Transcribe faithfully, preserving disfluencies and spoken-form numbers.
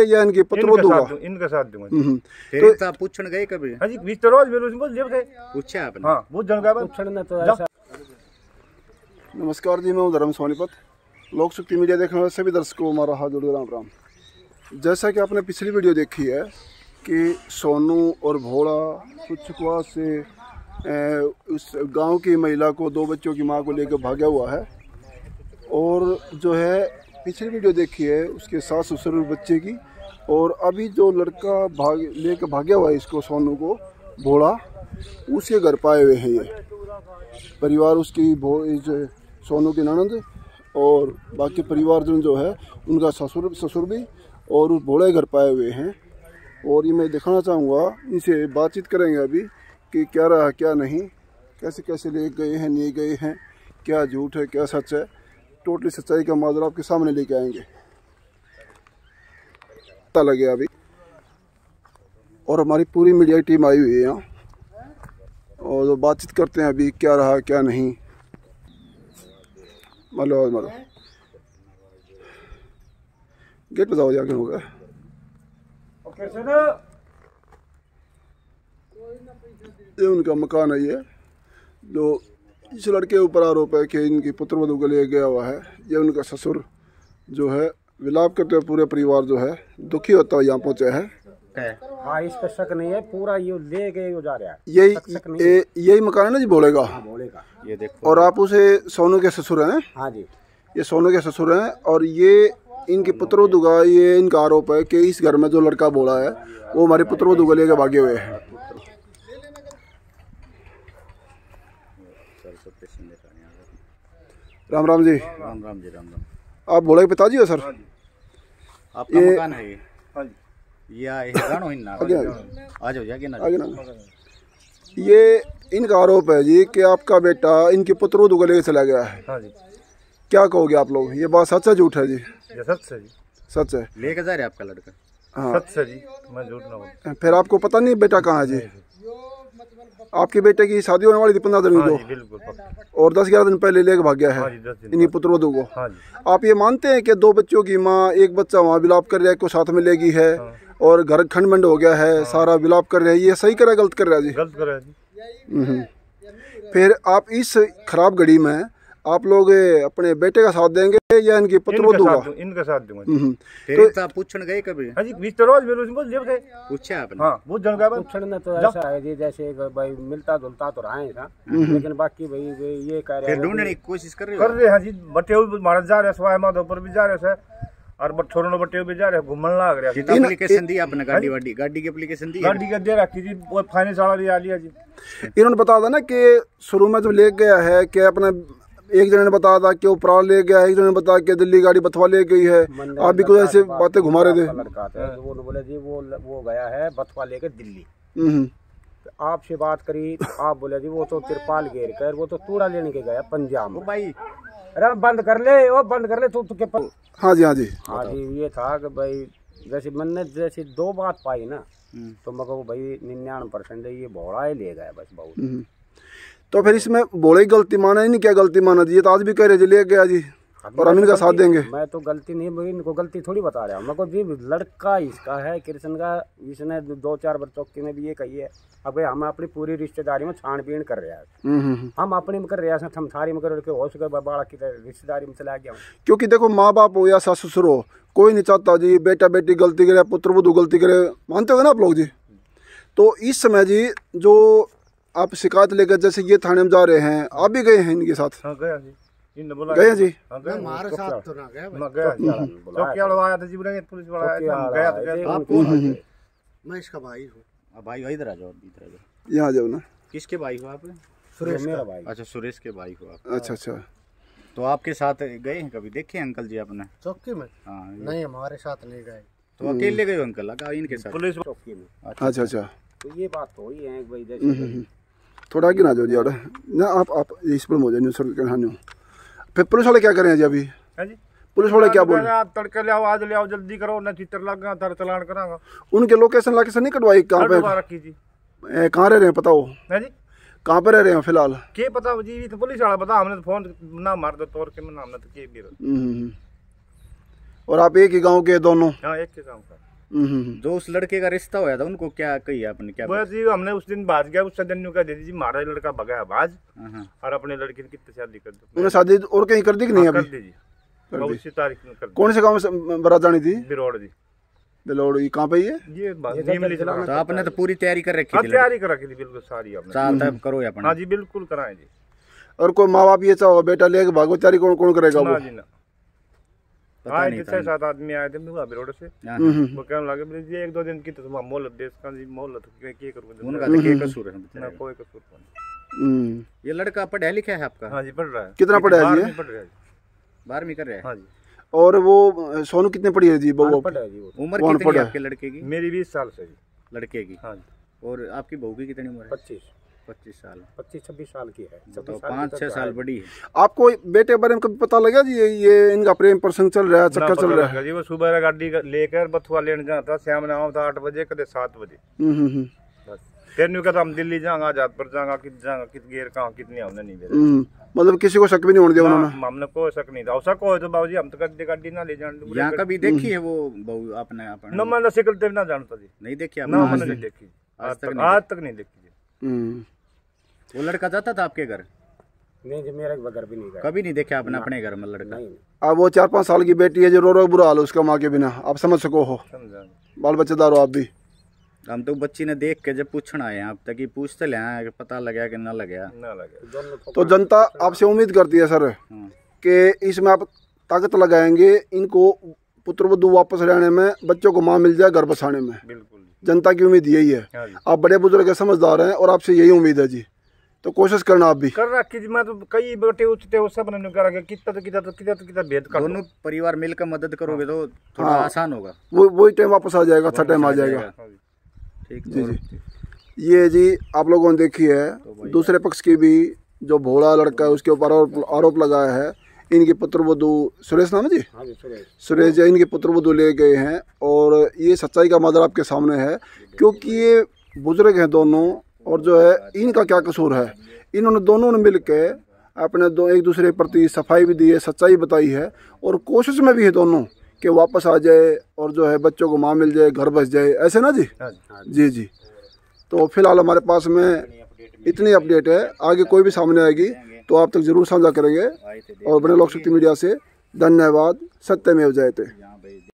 या इनके पुत्रों दूंगा? इनके साथ दूंगा। फिर तो पूछने गए कभी? हां जी, बीस तो रोज मेरे उसको ले थे पूछा आपने? हां, बहुत जन का पूछने तो ऐसा। नमस्कार जी, मैं हूं धर्म सोनीपत। लोक शक्ति मीडिया देखने वाले सभी दर्शकों को हमारा हाथ जोड़ राम राम। जैसा कि आपने पिछली वीडियो देखी है कि सोनू और भोला कुछकुआ से उस गांव की महिला को, दो बच्चों की मां को लेकर भागा हुआ है। और जो है पिछली वीडियो देखी है उसके सास ससुर बच्चे की, और अभी जो लड़का भाग लेकर भागा हुआ है इसको, सोनू को, भोला, उसके घर पाए हुए हैं ये परिवार। उसकी जो सोनू की ननद और बाकी परिवारजन जो है उनका ससुर ससुर भी और उस भोले घर पाए हुए हैं। और ये मैं दिखाना चाहूँगा, इनसे बातचीत करेंगे अभी कि क्या रहा क्या नहीं, कैसे कैसे ले गए हैं नहीं गए हैं, क्या झूठ है क्या सच है, टोटली सच्चाई का माजरा आपके सामने लेके आएंगे। पता लगे अभी, और हमारी पूरी मीडिया की टीम आई हुई है यहाँ, और तो बातचीत करते हैं अभी क्या रहा क्या नहीं। मालो मालो गेट बजाओ जाके हो गया। ये उनका मकान है, ये जो इस लड़के ऊपर आरोप है कि इनकी पुत्र वधू को ले गया हुआ है। ये उनका ससुर जो है विलाप करते हुए पूरे परिवार जो है दुखी होता हुआ यहाँ पहुँचे है। हाँ, इस पर शक नहीं है, पूरा ये ले गए जा रहा है। यही यही मकान है ना जी भोलेगा? हाँ, भोलेगा। ये देखो। और आप उसे सोनू के ससुर हैं? हाँ जी, ये सोनू के ससुर हैं। और ये इनके पुत्र वधू का ये इनका आरोप है कि इस घर में जो लड़का बोला है वो हमारे पुत्र वधू को लेकर भागे हुए हैं। राम राम जी। राम राम जी। राम राम। आप भोले के पिताजी हो सर? आपका मकान है ये? हाँ जी। ये आए गानो इन ना आगे आ जाओ जाके ना आगे ना। ये इनका आरोप है जी कि आपका बेटा इनके पुत्र वधू को लेकर चला गया है। हाँ जी। क्या कहोगे आप लोग, ये बात सच है झूठ है जी? ये सच है जी। सच है। लेके जा रहे आपका लड़का? हाँ सच है जी, मैं झूठ ना बोलूं। फिर आपको पता नहीं बेटा कहाँ है जी? आपके बेटे की शादी होने वाली थी पंद्रह दिन को, बिल्कुल, और दस ग्यारह दिन पहले लेके भाग गया है इन्हीं पुत्र वधू को। आप ये मानते हैं कि दो बच्चों की माँ, एक बच्चा वहाँ विलाप कर रहा है, को साथ में लेगी है, और घर खंड हो गया है, सारा विलाप कर रहा है, ये सही कर रहा है गलत कर रहा है जी? गलत कर रहा है जी। फिर आप इस खराब घड़ी में आप लोग अपने बेटे का साथ देंगे या इनके पुत्र वधू का? इनका साथ दूंगा। फिर तो आप पूछने गए कभी? हां जी, बीस तो रोज मेरे उसको ले थे पूछा आपने? हां, बहुत जन का पूछने तो ऐसा है जी, जैसे भाई मिलता जुलता तो रहा है था, लेकिन बाकी भाई ये कह रहे हैं ढूंढने की कोशिश कर रहे हो? कर रहे हैं जी। बट्टे महाराज जा रहे, सवाई माधोपुर भी जा रहे हैं, और छोरों बट्टे भी जा रहे, घूमने लग रहे हैं। एप्लीकेशन दी आपने? गाड़ी वाड़ी गाड़ी की एप्लीकेशन दी? गाड़ी का दे रखी जी, वो फाइनेंस वाला भी आ लिया जी। इन्होंने बताया था ना कि शुरू में जब ले गया है कि अपना, एक जने ने बताया था कि वो प्राण ले गया है, एक जने ने बताया कि दिल्ली गाड़ी बथवा ले गई है। आप भी कुछ ऐसे बातें घुमा रहे थे। लड़का था वो बोले जी वो वो गया है बथवा लेकर दिल्ली। आपसे बात करी, आप बोले जी वो तो तिरपाल घेर कर वो तो तूड़ा लेने के गया पंजाब में। भाई अरे बंद कर ले, वो बंद कर ले तू तो के। हाँ जी हाँ जी हाँ जी। ये था कि भाई जैसे मैंने जैसे दो बात पाई ना, तो मैं कहूँ भाई निन्यानवे परसेंट ये भोड़ा ही ले गया बस बहुत। तो फिर इसमें भोले गलती माना, नहीं क्या गलती माना जी? ये तो आज भी कह रहे जी ले गया जी, और हम इनका साथ देंगे। मैं तो गलती नहीं, मैं इनको गलती थोड़ी बता रहा हूँ। मैं को जी लड़का इसका है कृष्ण का, इसने दो चार बच्चों की ने भी ये कही है। अब भाई हम अपनी पूरी रिश्तेदारी में छानबीन कर रहे हैं, हम अपनी में कर रहे हैं, हम थारी में कर रहे हो सके बाड़ा की रिश्तेदारी में चला गया। क्योंकि देखो माँ बाप हो या सास ससुर हो, कोई नहीं चाहता जी बेटा बेटी गलती करे, पुत्र वधू गलती करे, मानते हो ना आप लोग जी? तो इस समय जी जो आप शिकायत लेकर जैसे ये थाने में जा रहे हैं, आप भी गए हैं इनके साथ? हाँ गया जी। इन बोला गए जी? हमारे साथ तो ना गया, मैं गया चौकी वाला आया था जी, पुलिस वाला आया था, गया तो गया। आप कौन हो? मैं इसका भाई हूँ। भाई इधर आ जाओ, इधर आ जाओ। यहाँ जाओ ना। किसके भाई हो आप? सुरेश मेरा भाई। अच्छा, सुरेश के भाई हो आप? अच्छा अच्छा। तो आपके साथ गए हैं कभी, देखे हैं अंकल जी आपने चौकी में? हाँ। नहीं, हमारे साथ नहीं गए। तो अकेले गए अंकल? लगा इनके साथ पुलिस चौकी में? अच्छा अच्छा। तो ये बात तो ही है भाई, जैसे थोड़ा आगे ना जाओ जी, ना आप आप इस पर हो जाए न्यूज़ सर। फिर पुलिस वाले क्या करें जी अभी? जी पुलिस वाले क्या बोल रहे हैं? आप तड़के ले आओ, आज ले आओ, जल्दी करो, न चित्र लग गया तर चलान करांगा। उनके लोकेशन लोकेशन नहीं कटवाई? कहाँ पे रखी जी? कहाँ रह रहे हैं पता हो? है जी, कहाँ पे रह रहे हैं फिलहाल? के पता जी, तो पुलिस वाला बता, हमने तो फोन ना मार दो तोड़ के, हमने तो के भी। और आप एक ही गांव के दोनों? हाँ, एक के गांव का। जो उस लड़के का रिश्ता होया था उनको क्या कही आपने, क्या बस जी हमने उस दिन बात किया, उस दिन का दे दीजिए हमारा लड़का भगा है बाज और अपने लड़की की कितनी शादी कर दो। उन्हें शादी और कहीं कर दी कि नहीं कर अभी? दीजिए उसी तारीख में कर दी। कौन से गांव में बारात जानी थी? बिरोड़ जी। बिलोड़, ये कहाँ पे ही है? ये नीमली से। तो आपने तो पूरी तैयारी कर रखी हाँ थी? तैयारी कर रखी थी बिल्कुल सारी आपने। साल तक करो अपना? हाँ जी बिल्कुल कराएं जी। और कोई माँ बाप ये चाहो बेटा लेके भागो, तैयारी कौन कौन करेगा वो? जी ना हाँ छह सात आदमी आए थे बिरोड़ से, वो कहने लगे जी एक दो दिन की तो मोहल्लत देश का जी मोहल्लत क्या करूँ उनका तो क्या कसूर है ना, कोई कसूर नहीं। ये लड़का पढ़ा लिखा है आपका? हाँ जी पढ़ रहा है। कितना पढ़ा है जी? पढ़ रहा है, बारहवीं कर रहा है। हाँ जी। और वो सोनू कितने पढ़ी है जी? बहू उम्र कितनी है आपके लड़के की? मेरी बीस साल से जी। लड़के की? हाँ जी। और आपकी बहू की कितनी उम्र है? पच्चीस पच्चीस साल पच्चीस छब्बीस साल की है। तो पाँच छह साल बड़ी है। आपको बेटे बारे में कभी पता लगा जी ये इनका प्रेम प्रसंग चल रहा है, चक्कर चल रहा है? जी वो सुबह गाड़ी लेकर बथुआ लेने जाता, शाम ने आता आठ बजे कदे सात बजे। बस फिर नहीं कहता हम दिल्ली जाएंगे, आजाद पर जाएंगे, कित जाएंगे, कित गेर कहाँ कितनी हमने नहीं भेजा। मतलब किसी को शक भी नहीं होने दिया उन्होंने? हमने कोई शक नहीं था। शक हो तो बाबूजी हम तो गाड़ी गाड़ी ना ले जाने। यहाँ कभी देखी है वो बहू आपने? आपने न मैंने शिकल देव ना जानता जी। नहीं देखी ना मैंने नहीं देखी आज तक, आज तक नहीं देखी। वो लड़का जाता था आपके घर? नहीं जी मेरे घर भी नहीं गया कभी नहीं देखा आपने अपने घर में लड़का? अब वो चार पाँच साल की बेटी है जो रो रो बुरा हाल है उसका माँ के बिना, आप समझ सको हो, बाल बच्चेदार हो आप भी। हम तो बच्ची ने देख के जब पूछना है आप तक पूछते ले आए पता लगा कि ना लगा ना लगा। तो जनता आपसे उम्मीद करती है सर कि इसमें आप ताकत लगाएंगे, इनको पुत्रवधू वापस लाने में, बच्चों को माँ मिल जाए घर बसाने में। बिल्कुल जनता की उम्मीद यही है। आप बड़े बुजुर्ग समझदार हैं और आपसे यही उम्मीद है जी, तो कोशिश करना आप भी कर रखी जी। मैं तो कई बेटे उठते वो सब ने करा के कितना तो कितना तो कितना तो कितना भेद कर दोनों परिवार मिलकर मदद करोगे तो थोड़ा हाँ, आसान होगा। वो वही टाइम वापस आ जाएगा, अच्छा टाइम आ जाएगा। ठीक जी जी ये जी आप लोगों ने देखी है दूसरे पक्ष की भी जो भोला लड़का है उसके ऊपर आरोप लगाया है। इनके पुत्रवधू सुरेश नाम है जी? हाँ जी सुरेश। सुरेश जी इनके पुत्रवधू ले गए हैं और ये सच्चाई का मंजर आपके सामने है, क्योंकि ये बुजुर्ग हैं दोनों और जो है इनका क्या कसूर है। इन्होंने दोनों ने मिल के अपने दो एक दूसरे के प्रति सफाई भी दी है, सच्चाई बताई है और कोशिश में भी है दोनों कि वापस आ जाए और जो है बच्चों को माँ मिल जाए, घर बस जाए, ऐसे ना जी? जी जी। तो फिलहाल हमारे पास में इतनी अपडेट है, आगे कोई भी सामने आएगी तो आप तक जरूर साझा करेंगे। और बने लोक शक्ति मीडिया से धन्यवाद। सत्यमेव जयते।